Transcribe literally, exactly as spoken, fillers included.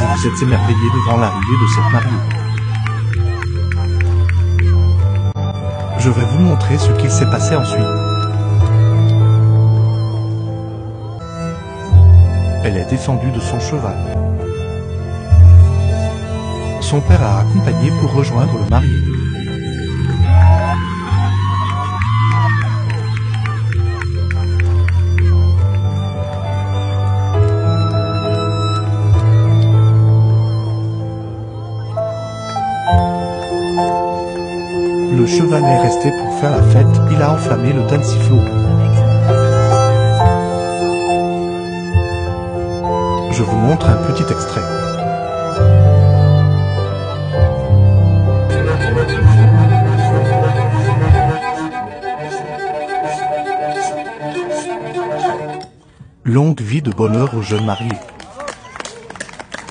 vous êtes émerveillés devant l'arrivée de cette mariée. Je vais vous montrer ce qu'il s'est passé ensuite. Elle est descendue de son cheval. Son père a accompagné pour rejoindre le marié. Le cheval est resté pour faire la fête, il a enflammé le dansiflo. Je vous montre un petit extrait. Longue vie de bonheur aux jeunes mariés.